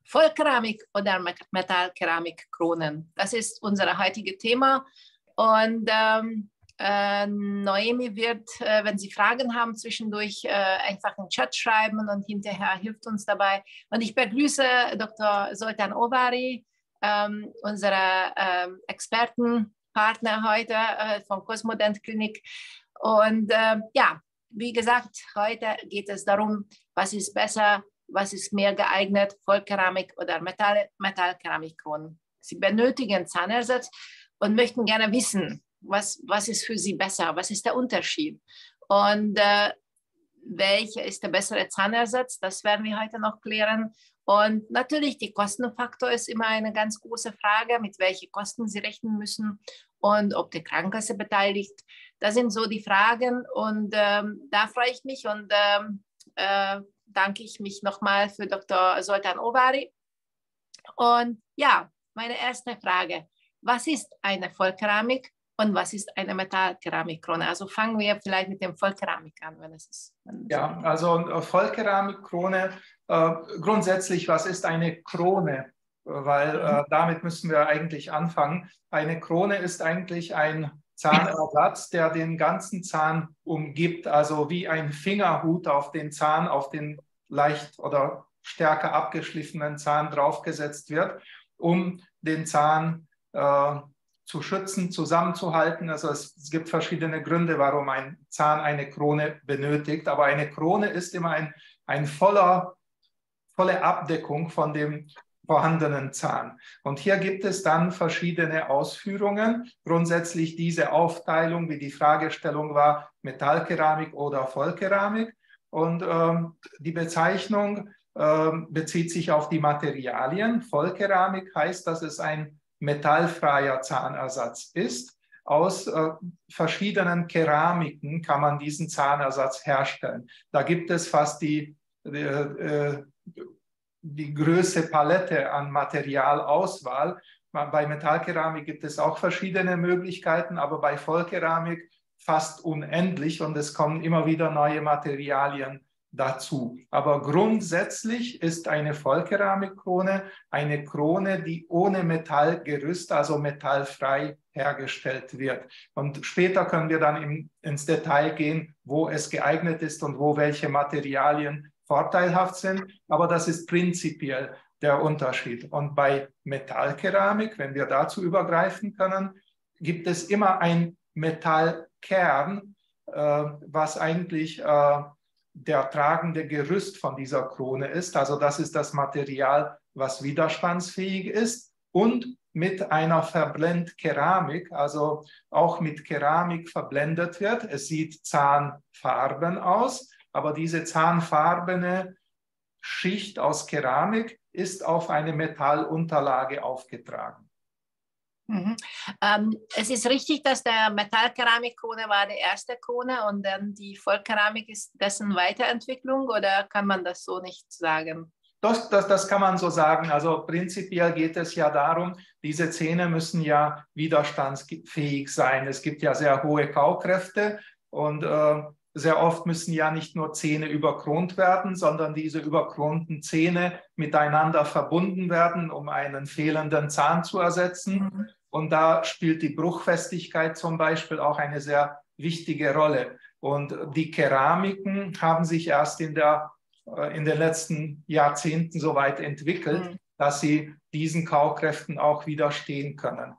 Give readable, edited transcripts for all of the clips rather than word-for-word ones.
Vollkeramik oder Metallkeramikkronen. Das ist unser heutiges Thema. Und Noemi wird, wenn Sie Fragen haben, zwischendurch einfach einen Chat schreiben und hinterher hilft uns dabei. Und ich begrüße Dr. Zoltán Ovary, unsere Expertenpartner heute von Cosmodent Klinik. Und ja, wie gesagt, heute geht es darum, was ist besser, was ist mehr geeignet, Vollkeramik oder Metallkeramikkronen. Sie benötigen Zahnersatz und möchten gerne wissen, was ist für Sie besser, was ist der Unterschied und welcher ist der bessere Zahnersatz, das werden wir heute noch klären. Und natürlich, der Kostenfaktor ist immer eine ganz große Frage, mit welchen Kosten Sie rechnen müssen und ob die Krankenkasse beteiligt. Das sind so die Fragen und da freue ich mich und danke ich mich nochmal für Dr. Zoltán Ovary. Und ja, meine erste Frage, was ist eine Vollkeramik und was ist eine Metallkeramikkrone? Also fangen wir vielleicht mit dem Vollkeramik an, wenn es ist. Ja, also Vollkeramikkrone, grundsätzlich, was ist eine Krone? Weil damit müssen wir eigentlich anfangen. Eine Krone ist eigentlich ein Zahnersatz, der den ganzen Zahn umgibt, also wie ein Fingerhut auf den Zahn, auf den leicht oder stärker abgeschliffenen Zahn draufgesetzt wird, um den Zahn zu schützen, zusammenzuhalten. Also es gibt verschiedene Gründe, warum ein Zahn eine Krone benötigt, aber eine Krone ist immer eine volle Abdeckung von dem vorhandenen Zahn. Und hier gibt es dann verschiedene Ausführungen. Grundsätzlich diese Aufteilung, wie die Fragestellung war, Metallkeramik oder Vollkeramik. Und die Bezeichnung bezieht sich auf die Materialien. Vollkeramik heißt, dass es ein metallfreier Zahnersatz ist. Aus verschiedenen Keramiken kann man diesen Zahnersatz herstellen. Da gibt es fast die größte Palette an Materialauswahl. Bei Metallkeramik gibt es auch verschiedene Möglichkeiten, aber bei Vollkeramik fast unendlich und es kommen immer wieder neue Materialien dazu. Aber grundsätzlich ist eine Vollkeramikkrone eine Krone, die ohne Metallgerüst, also metallfrei hergestellt wird. Und später können wir dann ins Detail gehen, wo es geeignet ist und wo welche Materialien vorteilhaft sind, aber das ist prinzipiell der Unterschied. Und bei Metallkeramik, wenn wir dazu übergreifen können, gibt es immer ein Metallkern, was eigentlich der tragende Gerüst von dieser Krone ist. Also das ist das Material, was widerstandsfähig ist und mit einer Verblendkeramik, also auch mit Keramik verblendet wird. Es sieht zahnfarben aus, aber diese zahnfarbene Schicht aus Keramik ist auf eine Metallunterlage aufgetragen. Mhm. Es ist richtig, dass der Metallkeramikkrone war die erste Krone und dann die Vollkeramik ist dessen Weiterentwicklung oder kann man das so nicht sagen? Das kann man so sagen. Also prinzipiell geht es ja darum, diese Zähne müssen ja widerstandsfähig sein. Es gibt ja sehr hohe Kaukräfte und sehr oft müssen ja nicht nur Zähne überkront werden, sondern diese überkronten Zähne miteinander verbunden werden, um einen fehlenden Zahn zu ersetzen. Mhm. Und da spielt die Bruchfestigkeit zum Beispiel auch eine sehr wichtige Rolle. Und die Keramiken haben sich erst in den letzten Jahrzehnten so weit entwickelt, dass sie diesen Kaukräften auch widerstehen können.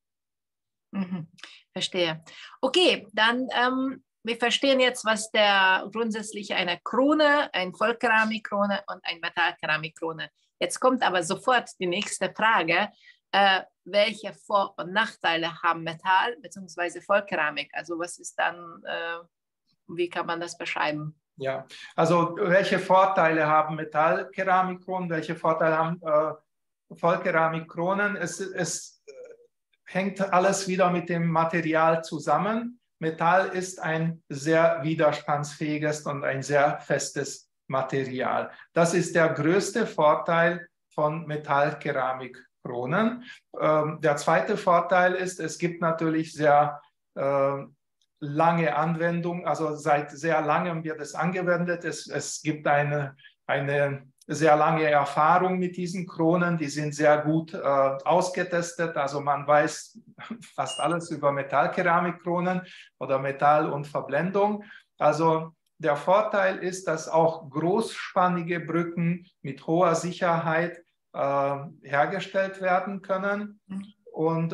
Mhm. Verstehe. Okay, dann wir verstehen jetzt, was grundsätzlich eine Krone, eine Vollkeramikkrone und eine Metallkeramikkrone. Jetzt kommt aber sofort die nächste Frage. Welche Vor- und Nachteile haben Metall bzw. Vollkeramik? Also was ist dann, wie kann man das beschreiben? Ja, also welche Vorteile haben Metallkeramikkronen, welche Vorteile haben Vollkeramikkronen? Es hängt alles wieder mit dem Material zusammen. Metall ist ein sehr widerstandsfähiges und ein sehr festes Material. Das ist der größte Vorteil von Metallkeramikkronen. Der zweite Vorteil ist, es gibt natürlich sehr lange Anwendung, also seit sehr langem wird es angewendet. Es gibt eine eine sehr lange Erfahrung mit diesen Kronen. Die sind sehr gut ausgetestet. Also man weiß fast alles über Metallkeramikkronen oder Metall und Verblendung. Also der Vorteil ist, dass auch großspannige Brücken mit hoher Sicherheit hergestellt werden können. Und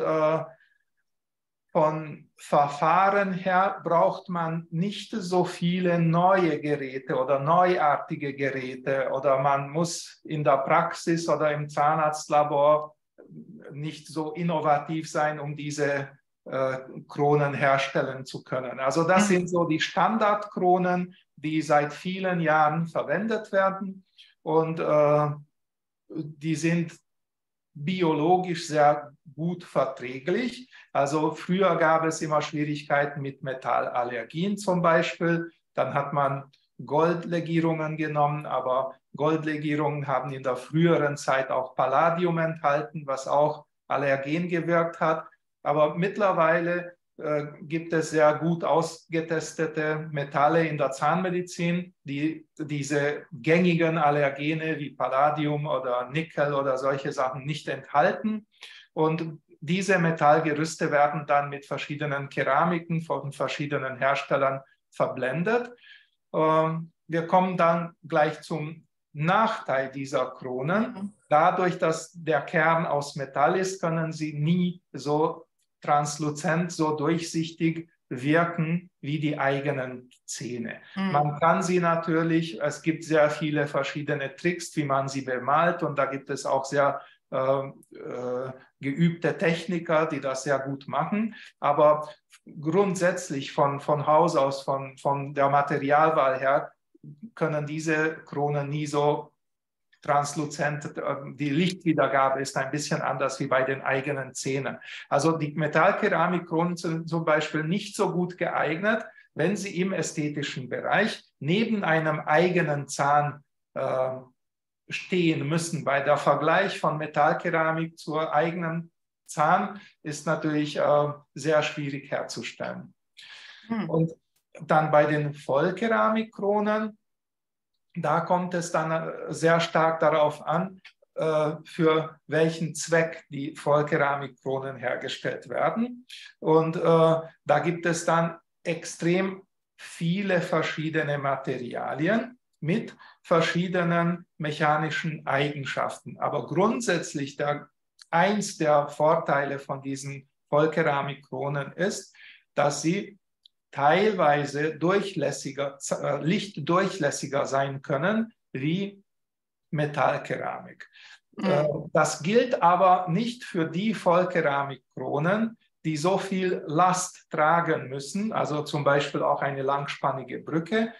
von Verfahren her braucht man nicht so viele neue Geräte oder neuartige Geräte oder man muss in der Praxis oder im Zahnarztlabor nicht so innovativ sein, um diese Kronen herstellen zu können. Also das sind so die Standardkronen, die seit vielen Jahren verwendet werden und die sind biologisch sehr gut verträglich. Also früher gab es immer Schwierigkeiten mit Metallallergien zum Beispiel. Dann hat man Goldlegierungen genommen, aber Goldlegierungen haben in der früheren Zeit auch Palladium enthalten, was auch allergen gewirkt hat. Aber mittlerweile gibt es sehr gut ausgetestete Metalle in der Zahnmedizin, die diese gängigen Allergene wie Palladium oder Nickel oder solche Sachen nicht enthalten. Und diese Metallgerüste werden dann mit verschiedenen Keramiken von verschiedenen Herstellern verblendet. Wir kommen dann gleich zum Nachteil dieser Kronen. Dadurch, dass der Kern aus Metall ist, können sie nie so transluzent, so durchsichtig wirken wie die eigenen Zähne. Man kann sie natürlich, es gibt sehr viele verschiedene Tricks, wie man sie bemalt und da gibt es auch sehr geübte Techniker, die das sehr gut machen. Aber grundsätzlich von Haus aus, von der Materialwahl her, können diese Kronen nie so transluzent, die Lichtwiedergabe ist ein bisschen anders wie bei den eigenen Zähnen. Also die Metallkeramikkronen sind zum Beispiel nicht so gut geeignet, wenn sie im ästhetischen Bereich neben einem eigenen Zahn stehen müssen. Weil der Vergleich von Metallkeramik zur eigenen Zahn ist natürlich sehr schwierig herzustellen. Und dann bei den Vollkeramikkronen, da kommt es dann sehr stark darauf an, für welchen Zweck die Vollkeramikkronen hergestellt werden. Und da gibt es dann extrem viele verschiedene Materialien mit verschiedenen mechanischen Eigenschaften. Aber grundsätzlich eins der Vorteile von diesen Vollkeramikkronen ist, dass sie teilweise lichtdurchlässiger sein können wie Metallkeramik. Das gilt aber nicht für die Vollkeramikkronen, die so viel Last tragen müssen, also zum Beispiel auch eine langspannige Brücke,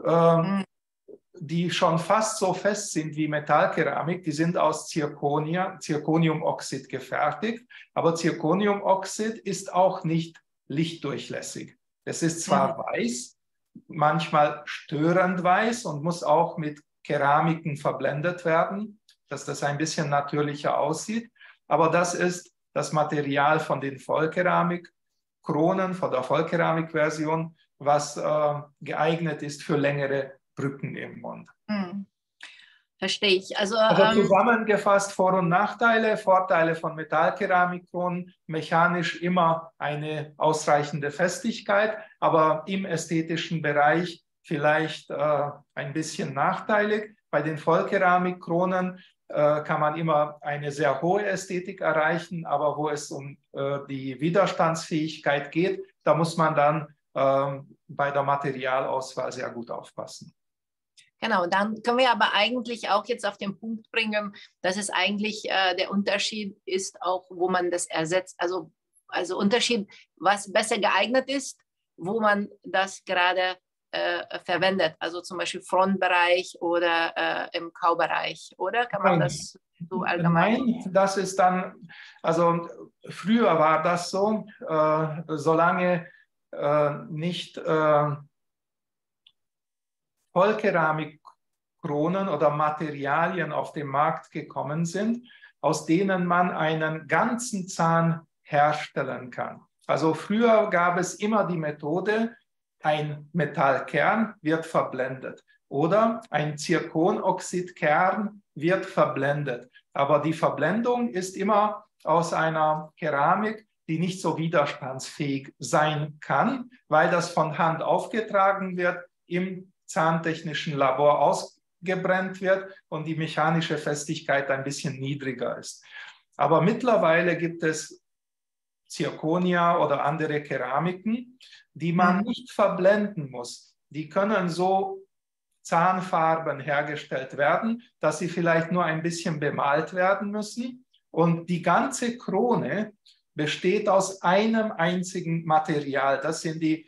die schon fast so fest sind wie Metallkeramik. Die sind aus Zirconiumoxid gefertigt, aber Zirconiumoxid ist auch nicht lichtdurchlässig. Es ist zwar weiß, manchmal störend weiß und muss auch mit Keramiken verblendet werden, dass das ein bisschen natürlicher aussieht. Aber das ist das Material von den Vollkeramikkronen, von der Vollkeramikversion, was geeignet ist für längere Brücken im Mund. Verstehe ich. Also zusammengefasst Vor- und Nachteile. Vorteile von Metallkeramikkronen: mechanisch immer eine ausreichende Festigkeit, aber im ästhetischen Bereich vielleicht ein bisschen nachteilig. Bei den Vollkeramikkronen kann man immer eine sehr hohe Ästhetik erreichen, aber wo es um die Widerstandsfähigkeit geht, da muss man dann bei der Materialauswahl sehr gut aufpassen. Genau, dann können wir aber eigentlich auch jetzt auf den Punkt bringen, dass es eigentlich der Unterschied ist, auch wo man das ersetzt. Also Unterschied, was besser geeignet ist, wo man das gerade verwendet. Also zum Beispiel Frontbereich oder im Kaubereich, oder? Kann man das so allgemein? Nein, das ist dann, also früher war das so, solange nicht Vollkeramikkronen oder Materialien auf den Markt gekommen sind, aus denen man einen ganzen Zahn herstellen kann. Also früher gab es immer die Methode, ein Metallkern wird verblendet. oder ein Zirkonoxidkern wird verblendet. Aber die Verblendung ist immer aus einer Keramik, die nicht so widerstandsfähig sein kann, weil das von Hand aufgetragen wird, im zahntechnischen Labor ausgebrennt wird und die mechanische Festigkeit ein bisschen niedriger ist. Aber mittlerweile gibt es Zirconia oder andere Keramiken, die man nicht verblenden muss. Die können so Zahnfarben hergestellt werden, dass sie vielleicht nur ein bisschen bemalt werden müssen. Und die ganze Krone besteht aus einem einzigen Material. Das sind die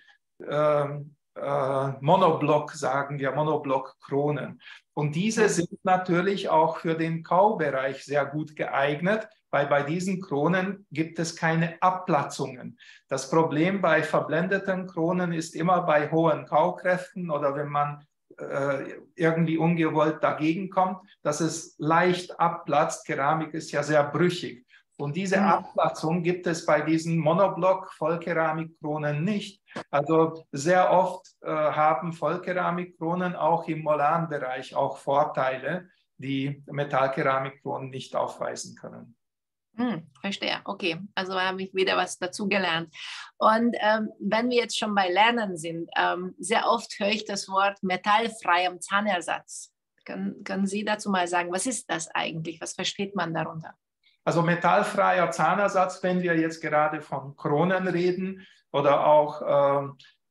Monoblock, sagen wir, Monoblock-Kronen. Und diese sind natürlich auch für den Kaubereich sehr gut geeignet, weil bei diesen Kronen gibt es keine Abplatzungen. Das Problem bei verblendeten Kronen ist immer bei hohen Kaukräften oder wenn man irgendwie ungewollt dagegen kommt, dass es leicht abplatzt. Keramik ist ja sehr brüchig. Und diese Abplatzung gibt es bei diesen Monoblock-Vollkeramikkronen nicht. Also sehr oft haben Vollkeramikkronen auch im Molanbereich auch Vorteile, die Metallkeramikkronen nicht aufweisen können. Verstehe, okay, also habe ich wieder was dazu gelernt. Und wenn wir jetzt schon bei Lernen sind, sehr oft höre ich das Wort metallfreiem Zahnersatz. Können Sie dazu mal sagen, was ist das eigentlich? Was versteht man darunter? Also metallfreier Zahnersatz, wenn wir jetzt gerade von Kronen reden oder auch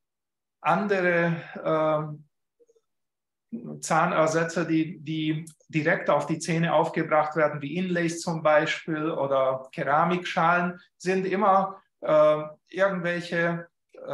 andere Zahnersätze, die direkt auf die Zähne aufgebracht werden, wie Inlays zum Beispiel oder Keramikschalen, sind immer irgendwelche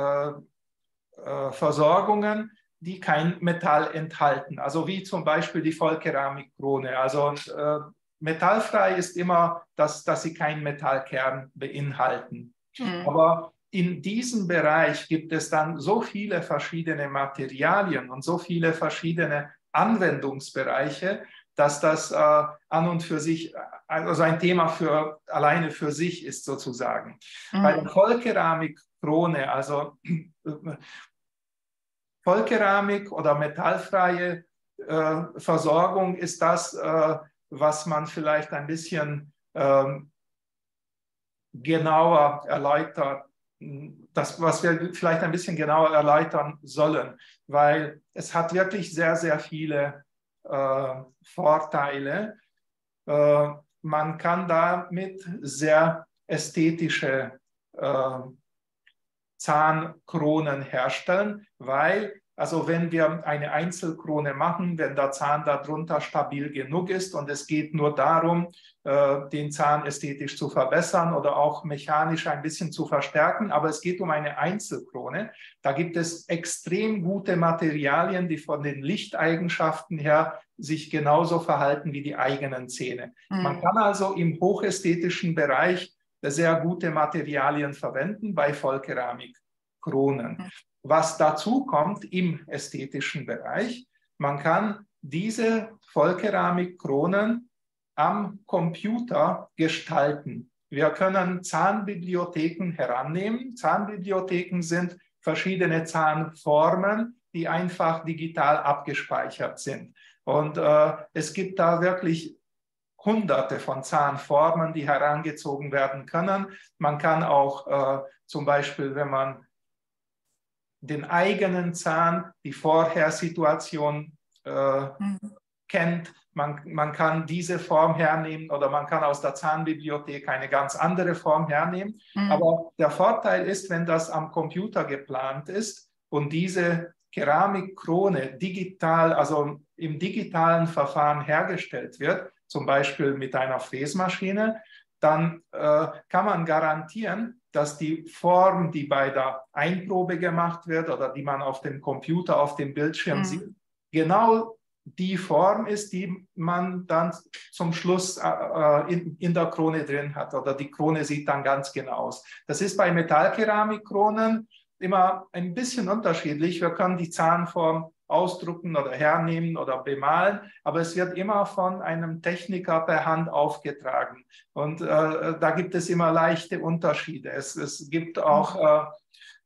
Versorgungen, die kein Metall enthalten. Also wie zum Beispiel die Vollkeramikkrone. Also metallfrei ist immer, dass sie keinen Metallkern beinhalten. Aber in diesem Bereich gibt es dann so viele verschiedene Materialien und so viele verschiedene Anwendungsbereiche, dass das an und für sich, also ein Thema alleine für sich ist sozusagen. Bei der Vollkeramikkrone, also Vollkeramik oder metallfreie Versorgung ist das, was man vielleicht ein bisschen genauer erläutert, was wir vielleicht ein bisschen genauer erläutern sollen, weil es hat wirklich sehr, sehr viele Vorteile. Man kann damit sehr ästhetische Zahnkronen herstellen, weil, also wenn wir eine Einzelkrone machen, wenn der Zahn darunter stabil genug ist und es geht nur darum, den Zahn ästhetisch zu verbessern oder auch mechanisch ein bisschen zu verstärken, aber es geht um eine Einzelkrone, da gibt es extrem gute Materialien, die von den Lichteigenschaften her sich genauso verhalten wie die eigenen Zähne. Man kann also im hochästhetischen Bereich sehr gute Materialien verwenden bei Vollkeramikkronen. Was dazu kommt im ästhetischen Bereich, man kann diese Vollkeramikkronen am Computer gestalten. Wir können Zahnbibliotheken herannehmen. Zahnbibliotheken sind verschiedene Zahnformen, die einfach digital abgespeichert sind. Und es gibt da wirklich Hunderte von Zahnformen, die herangezogen werden können. Man kann auch zum Beispiel, wenn man den eigenen Zahn, die Vorhersituation kennt, man kann diese Form hernehmen oder man kann aus der Zahnbibliothek eine ganz andere Form hernehmen. Aber der Vorteil ist, wenn das am Computer geplant ist und diese Keramikkrone digital, also im digitalen Verfahren hergestellt wird, zum Beispiel mit einer Fräsmaschine, dann kann man garantieren, dass die Form, die bei der Einprobe gemacht wird oder die man auf dem Computer, auf dem Bildschirm sieht, genau die Form ist, die man dann zum Schluss in der Krone drin hat oder die Krone sieht dann ganz genau aus. Das ist bei Metallkeramikkronen immer ein bisschen unterschiedlich. Wir können die Zahnform ausdrucken oder hernehmen oder bemalen, aber es wird immer von einem Techniker per Hand aufgetragen. Und da gibt es immer leichte Unterschiede. Es gibt auch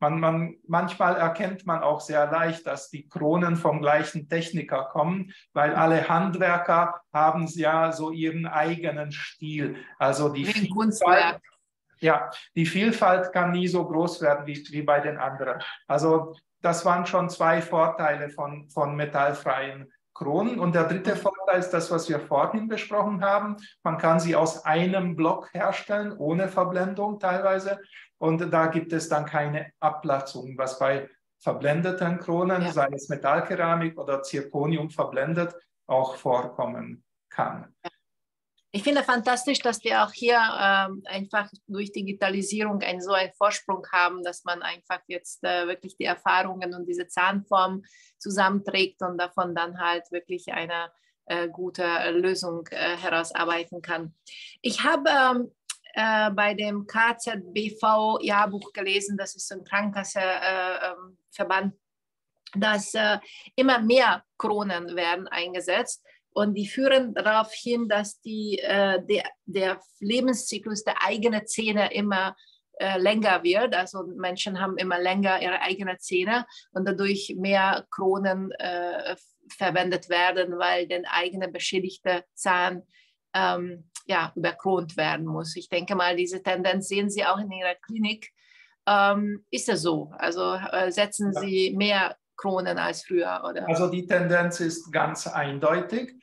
Manchmal erkennt man auch sehr leicht, dass die Kronen vom gleichen Techniker kommen, weil alle Handwerker haben ja so ihren eigenen Stil. Also die Wie ein Vielfalt, Kunstwerk. ja, die Vielfalt kann nie so groß werden wie bei den anderen. Also das waren schon zwei Vorteile von metallfreien Kronen. Und der dritte Vorteil ist das, was wir vorhin besprochen haben. Man kann sie aus einem Block herstellen, ohne Verblendung teilweise. Und da gibt es dann keine Ablatzung, was bei verblendeten Kronen, sei es Metallkeramik oder Zirconium verblendet, auch vorkommen kann. Ich finde fantastisch, dass wir auch hier einfach durch Digitalisierung so einen Vorsprung haben, dass man einfach jetzt wirklich die Erfahrungen und diese Zahnform zusammenträgt und davon dann halt wirklich eine gute Lösung herausarbeiten kann. Ich habe bei dem KZBV-Jahrbuch gelesen, das ist ein Krankenkassenverband, dass immer mehr Kronen werden eingesetzt. Und die führen darauf hin, dass der Lebenszyklus der eigenen Zähne immer länger wird. Also Menschen haben immer länger ihre eigenen Zähne und dadurch mehr Kronen verwendet werden, weil der eigene beschädigte Zahn überkront werden muss. Ich denke mal, diese Tendenz sehen Sie auch in Ihrer Klinik. Ist das so? Also setzen Sie mehr Kronen als früher, oder? Also die Tendenz ist ganz eindeutig.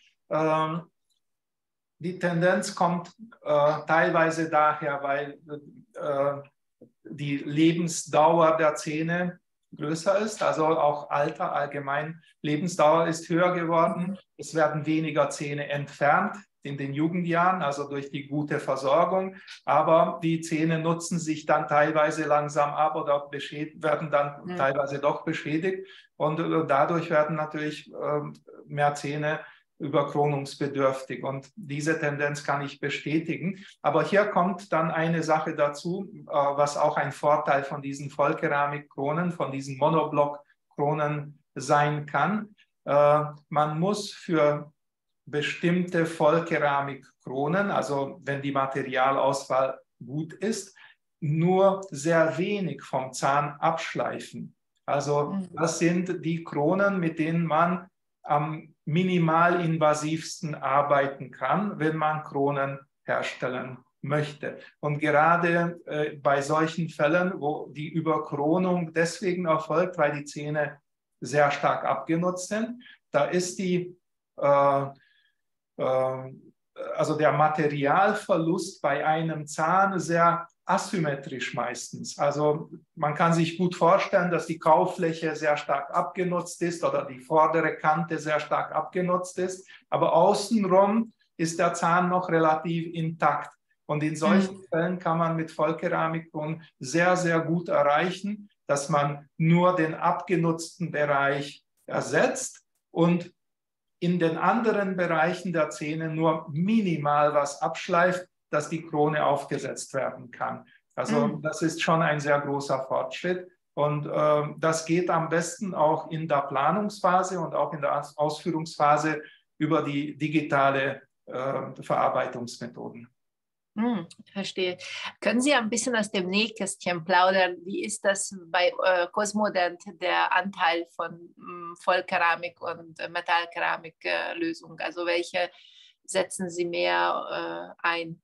Die Tendenz kommt teilweise daher, weil die Lebensdauer der Zähne größer ist, also auch Alter allgemein. Lebensdauer ist höher geworden. Es werden weniger Zähne entfernt in den Jugendjahren, also durch die gute Versorgung. Aber die Zähne nutzen sich dann teilweise langsam ab oder werden dann teilweise doch beschädigt. Und dadurch werden natürlich mehr Zähne überkronungsbedürftig. Und diese Tendenz kann ich bestätigen. Aber hier kommt dann eine Sache dazu, was auch ein Vorteil von diesen Vollkeramikkronen, von diesen Monoblock-Kronen sein kann. Man muss für bestimmte Vollkeramikkronen, also wenn die Materialauswahl gut ist, nur sehr wenig vom Zahn abschleifen. Also das sind die Kronen, mit denen man am minimalinvasivsten arbeiten kann, wenn man Kronen herstellen möchte. Und gerade bei solchen Fällen, wo die Überkronung deswegen erfolgt, weil die Zähne sehr stark abgenutzt sind, da ist also der Materialverlust bei einem Zahn sehr asymmetrisch meistens. Also man kann sich gut vorstellen, dass die Kaufläche sehr stark abgenutzt ist oder die vordere Kante sehr stark abgenutzt ist, aber außenrum ist der Zahn noch relativ intakt. Und in solchen Fällen kann man mit Vollkeramikkronen sehr, sehr gut erreichen, dass man nur den abgenutzten Bereich ersetzt und in den anderen Bereichen der Zähne nur minimal was abschleift, dass die Krone aufgesetzt werden kann. Also das ist schon ein sehr großer Fortschritt. Und das geht am besten auch in der Planungsphase und auch in der Ausführungsphase über die digitale Verarbeitungsmethoden. Verstehe. Können Sie ein bisschen aus dem Nähkästchen plaudern? Wie ist das bei Cosmodent, der Anteil von Vollkeramik und Metallkeramiklösung? Also welche setzen Sie mehr ein?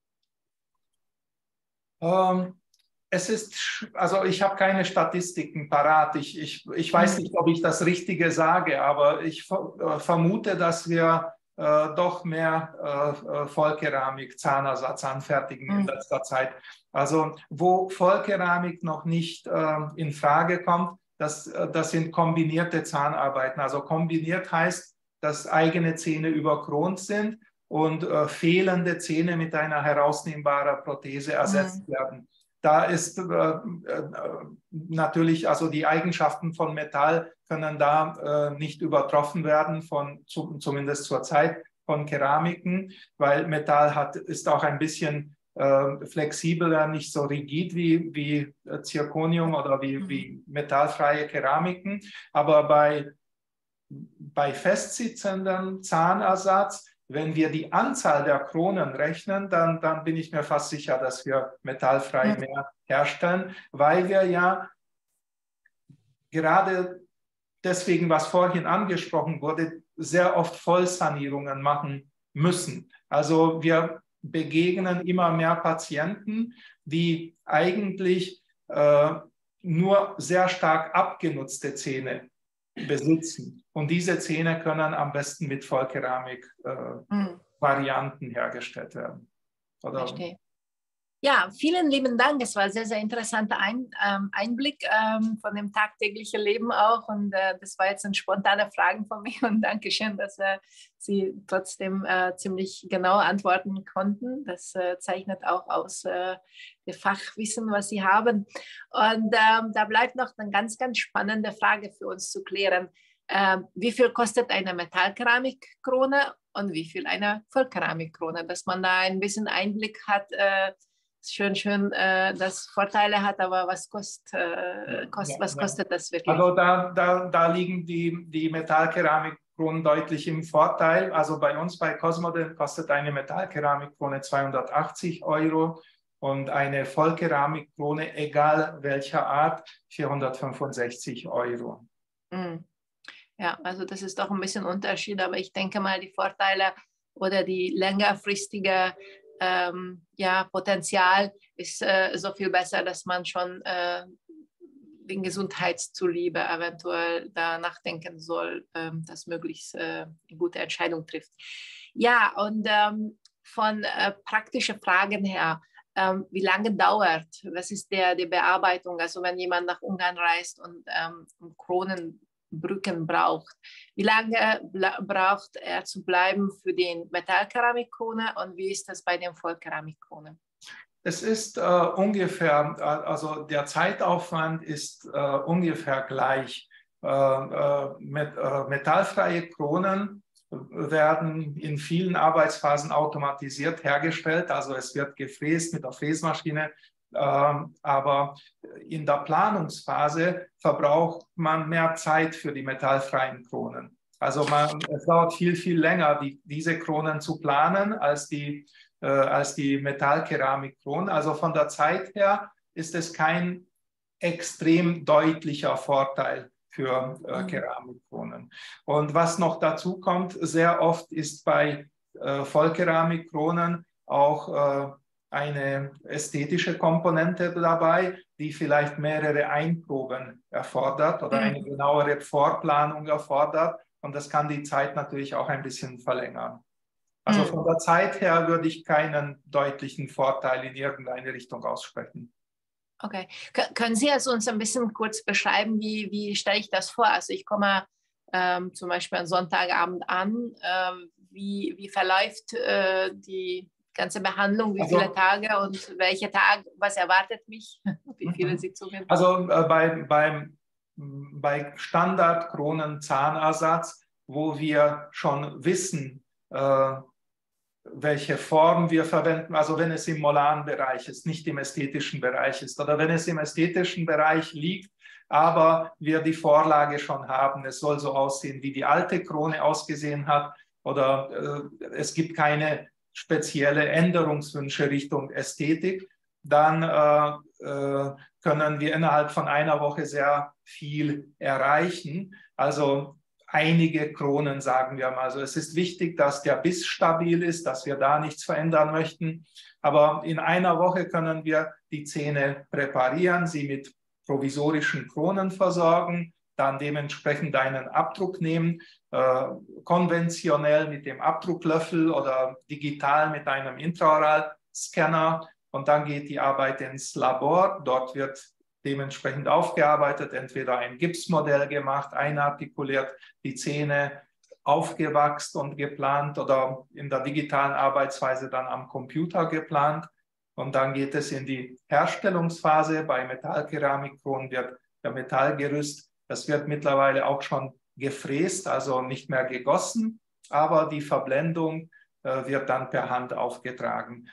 Es ist, also ich habe keine Statistiken parat. Ich weiß nicht, ob ich das Richtige sage, aber ich vermute, dass wir doch mehr Vollkeramik-Zahnersatz anfertigen in letzter Zeit. Also wo Vollkeramik noch nicht in Frage kommt, das sind kombinierte Zahnarbeiten. Also kombiniert heißt, dass eigene Zähne überkront sind und fehlende Zähne mit einer herausnehmbaren Prothese ersetzt werden. Da ist natürlich, also die Eigenschaften von Metall können da nicht übertroffen werden, zumindest zur Zeit von Keramiken, weil Metall ist auch ein bisschen flexibler, nicht so rigid wie Zirconium oder wie metallfreie Keramiken. Aber bei festsitzendem Zahnersatz, wenn wir die Anzahl der Kronen rechnen, dann bin ich mir fast sicher, dass wir metallfrei mehr herstellen, weil wir ja gerade deswegen, was vorhin angesprochen wurde, sehr oft Vollsanierungen machen müssen. Also wir begegnen immer mehr Patienten, die eigentlich nur sehr stark abgenutzte Zähne besitzen. Und diese Zähne können am besten mit Vollkeramik-Varianten hergestellt werden. Oder Verstehe. Ja, vielen lieben Dank. Es war ein sehr, sehr interessanter Einblick von dem tagtäglichen Leben auch. Und das war jetzt eine spontane Frage von mir. Und Dankeschön, dass Sie trotzdem ziemlich genau antworten konnten. Das zeichnet auch aus das Fachwissen, was Sie haben. Und da bleibt noch eine ganz, ganz spannende Frage für uns zu klären. Wie viel kostet eine Metallkeramikkrone und wie viel eine Vollkeramikkrone? Dass man da ein bisschen Einblick hat, schön, dass Vorteile hat, aber was kostet das wirklich? Also da liegen die Metallkeramikkronen deutlich im Vorteil. Also bei uns bei Cosmodent kostet eine Metallkeramikkrone 280 € und eine Vollkeramikkrone, egal welcher Art, 465 €. Ja, also das ist doch ein bisschen Unterschied, aber ich denke mal, die Vorteile oder die längerfristige Potenzial ist so viel besser, dass man schon den Gesundheitszuliebe eventuell da nachdenken soll, dass möglichst eine gute Entscheidung trifft. Ja, und von praktischen Fragen her, wie lange dauert, was ist die Bearbeitung, also wenn jemand nach Ungarn reist und Kronenbrücken braucht. Wie lange braucht er zu bleiben für den Metallkeramikkrone und wie ist das bei den Vollkeramikkrone? Es ist ungefähr, also der Zeitaufwand ist ungefähr gleich. Metallfreie Kronen werden in vielen Arbeitsphasen automatisiert hergestellt, also es wird gefräst mit der Fräsmaschine. Aber in der Planungsphase verbraucht man mehr Zeit für die metallfreien Kronen. Also es dauert viel länger, diese Kronen zu planen, als die Metallkeramikkronen. Also von der Zeit her ist es kein extrem deutlicher Vorteil für Keramikkronen. Und was noch dazu kommt, sehr oft ist bei Vollkeramikkronen auch eine ästhetische Komponente dabei, die vielleicht mehrere Einproben erfordert oder eine genauere Vorplanung erfordert. Und das kann die Zeit natürlich auch ein bisschen verlängern. Also von der Zeit her würde ich keinen deutlichen Vorteil in irgendeine Richtung aussprechen. Okay. Können Sie es uns ein bisschen kurz beschreiben, wie stelle ich das vor? Also ich komme zum Beispiel am Sonntagabend an. Wie verläuft die ganze Behandlung? Wie viele Tage und welche Tage? Was erwartet mich? Wie viele Sitzungen? Also bei Standard-Kronen-Zahnersatz, wo wir schon wissen, welche Form wir verwenden, also wenn es im molaren Bereich ist, nicht im ästhetischen Bereich ist, oder wenn es im ästhetischen Bereich liegt, aber wir die Vorlage schon haben, es soll so aussehen, wie die alte Krone ausgesehen hat, oder es gibt keine spezielle Änderungswünsche Richtung Ästhetik, dann können wir innerhalb von einer Woche sehr viel erreichen. Also einige Kronen, sagen wir mal. Also es ist wichtig, dass der Biss stabil ist, dass wir da nichts verändern möchten. Aber in einer Woche können wir die Zähne präparieren, sie mit provisorischen Kronen versorgen, dann dementsprechend einen Abdruck nehmen, konventionell mit dem Abdrucklöffel oder digital mit einem Intraoral-Scanner. Und dann geht die Arbeit ins Labor. Dort wird dementsprechend aufgearbeitet, entweder ein Gipsmodell gemacht, einartikuliert, die Zähne aufgewachst und geplant oder in der digitalen Arbeitsweise dann am Computer geplant. Und dann geht es in die Herstellungsphase. Bei Metallkeramikkronen wird der Metallgerüst, das wird mittlerweile auch schon gefräst, also nicht mehr gegossen, aber die Verblendung wird dann per Hand aufgetragen.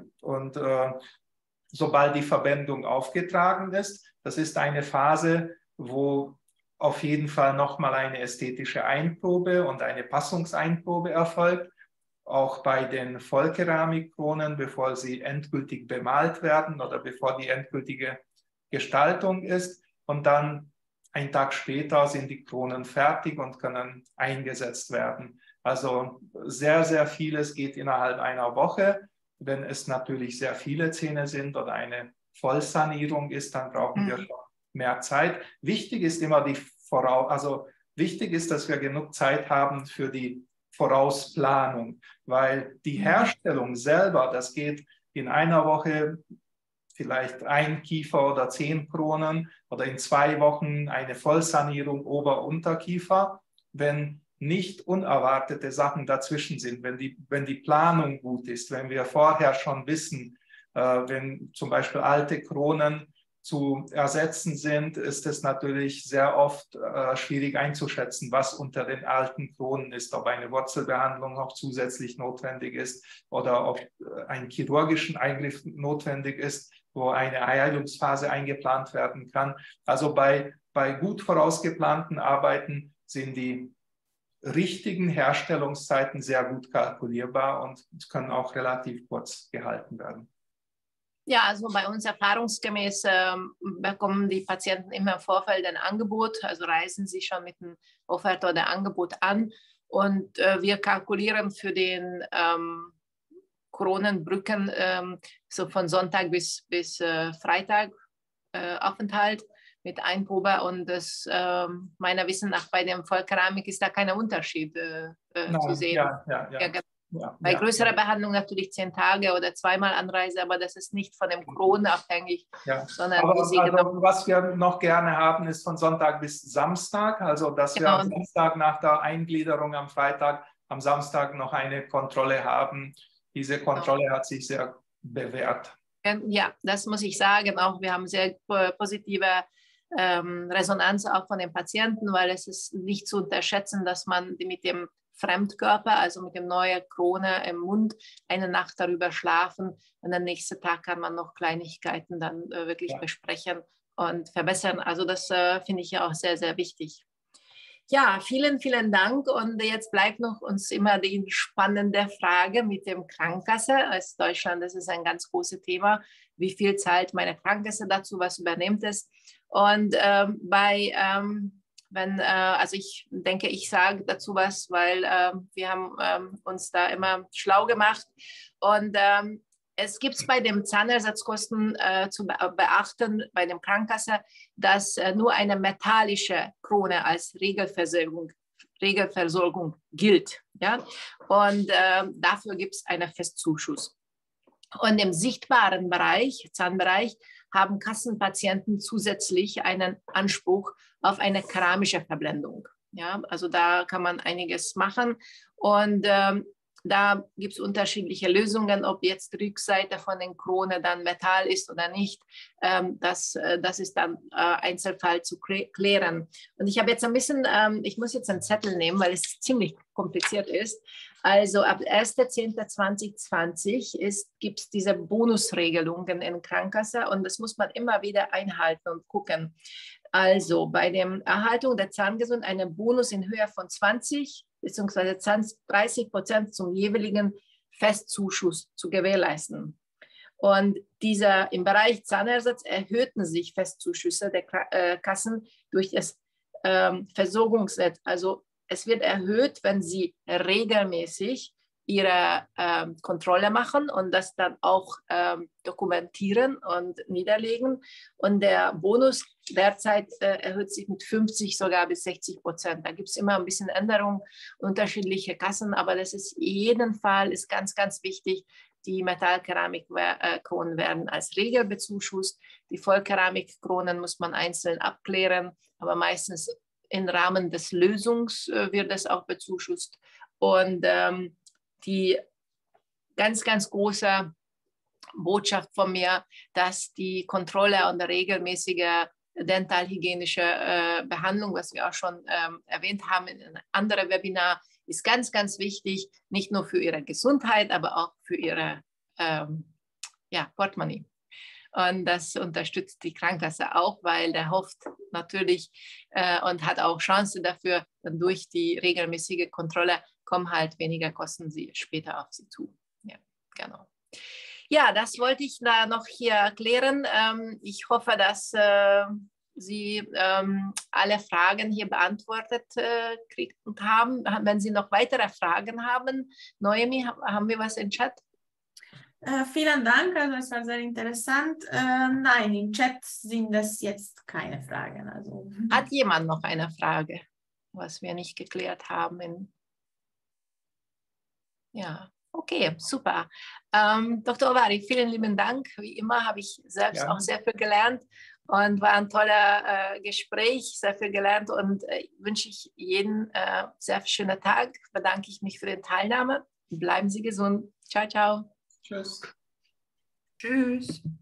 Sobald die Verblendung aufgetragen ist, das ist eine Phase, wo auf jeden Fall nochmal eine ästhetische Einprobe und eine Passungseinprobe erfolgt. Auch bei den Vollkeramikkronen, bevor sie endgültig bemalt werden oder bevor die endgültige Gestaltung ist. Und dann einen Tag später sind die Kronen fertig und können eingesetzt werden. Also sehr, sehr vieles geht innerhalb einer Woche. Wenn es natürlich sehr viele Zähne sind oder eine Vollsanierung ist, dann brauchen wir schon mehr Zeit. Wichtig ist immer wichtig ist, dass wir genug Zeit haben für die Vorausplanung, weil die Herstellung selber, das geht in einer Woche vielleicht ein Kiefer oder 10 Kronen oder in 2 Wochen eine Vollsanierung Ober-Unterkiefer, wenn nicht unerwartete Sachen dazwischen sind, wenn die Planung gut ist, wenn wir vorher schon wissen, wenn zum Beispiel alte Kronen zu ersetzen sind, ist es natürlich sehr oft schwierig einzuschätzen, was unter den alten Kronen ist, ob eine Wurzelbehandlung noch zusätzlich notwendig ist oder ob ein chirurgischen Eingriff notwendig ist, wo eine Heilungsphase eingeplant werden kann. Also bei gut vorausgeplanten Arbeiten sind die richtigen Herstellungszeiten sehr gut kalkulierbar und können auch relativ kurz gehalten werden. Ja, also bei uns erfahrungsgemäß bekommen die Patienten immer im Vorfeld ein Angebot, also reisen sie schon mit einem Offerte oder Angebot an und wir kalkulieren für den Kronenbrücken so von Sonntag bis Freitag Aufenthalt mit Einprobe und das meiner Wissen nach bei dem Vollkeramik ist da kein Unterschied zu sehen. Bei größerer Behandlung natürlich 10 Tage oder 2-mal Anreise, aber das ist nicht von dem Kronen abhängig. Sondern aber was wir noch gerne haben, ist von Sonntag bis Samstag, also dass wir am Samstag nach der Eingliederung am Freitag, am Samstag noch eine Kontrolle haben. Diese Kontrolle hat sich sehr bewährt. Ja, das muss ich sagen. Auch wir haben sehr positive Resonanz auch von den Patienten, weil es ist nicht zu unterschätzen, dass man mit dem Fremdkörper, also mit dem neuen Krone im Mund, eine Nacht darüber schlafen und am nächsten Tag kann man noch Kleinigkeiten dann wirklich besprechen und verbessern. Also das finde ich ja auch sehr, sehr wichtig. Ja, vielen, vielen Dank und jetzt bleibt noch uns immer die spannende Frage mit dem Krankenkasse. Als Deutschland, das ist ein ganz großes Thema. Wie viel zahlt meine Krankenkasse dazu, was übernimmt es? Und also ich denke, ich sage dazu was, weil wir haben uns da immer schlau gemacht und es gibt bei den Zahnersatzkosten zu beachten bei dem Krankenkasse, dass nur eine metallische Krone als Regelversorgung gilt. Ja? Und dafür gibt es einen Festzuschuss. Und im sichtbaren Bereich, Zahnbereich, haben Kassenpatienten zusätzlich einen Anspruch auf eine keramische Verblendung. Ja, also da kann man einiges machen und da gibt es unterschiedliche Lösungen, ob jetzt die Rückseite von den Krone dann Metall ist oder nicht. Das ist dann Einzelfall zu klären. Und ich habe jetzt ein bisschen, ich muss jetzt einen Zettel nehmen, weil es ziemlich kompliziert ist. Also ab 1.10.2020 gibt es diese Bonusregelungen in Krankenkasse und das muss man immer wieder einhalten und gucken. Also bei der Erhaltung der Zahngesundheit einen Bonus in Höhe von 20 bzw. 30% zum jeweiligen Festzuschuss zu gewährleisten. Und im Bereich Zahnersatz erhöhten sich Festzuschüsse der Kassen durch das Versorgungsnetz. Also es wird erhöht, wenn sie regelmäßig ihre Kontrolle machen und das dann auch dokumentieren und niederlegen. Und der Bonus derzeit erhöht sich mit 50 sogar bis 60%. Da gibt es immer ein bisschen Änderungen, unterschiedliche Kassen, aber das ist jeden Fall ist ganz, ganz wichtig. Die Metallkeramikkronen werden als Regel bezuschusst. Die Vollkeramikkronen muss man einzeln abklären, aber meistens im Rahmen des Lösungs wird das auch bezuschusst. Und die ganz, ganz große Botschaft von mir, dass die Kontrolle und regelmäßige dentalhygienische Behandlung, was wir auch schon erwähnt haben in einem anderen Webinar, ist ganz, ganz wichtig, nicht nur für ihre Gesundheit, aber auch für ihre Portemonnaie. Und das unterstützt die Krankenkasse auch, weil der hofft natürlich und hat auch Chancen dafür, dann durch die regelmäßige Kontrolle kommen halt weniger Kosten sie später auf sie zu. Ja, genau. Ja, das wollte ich da noch hier erklären. Ich hoffe, dass Sie alle Fragen hier beantwortet gekriegt haben. Wenn Sie noch weitere Fragen haben, Noemi, haben wir was im Chat? Vielen Dank, also es war sehr interessant. Nein, im Chat sind es jetzt keine Fragen. Also. Hat jemand noch eine Frage, was wir nicht geklärt haben? Ja, okay, super. Dr. Ovari, vielen lieben Dank. Wie immer habe ich selbst auch sehr viel gelernt und war ein toller Gespräch, sehr viel gelernt und wünsche ich jedem sehr schönen Tag. Bedanke ich mich für die Teilnahme. Bleiben Sie gesund. Ciao, ciao. Tschüss. Tschüss.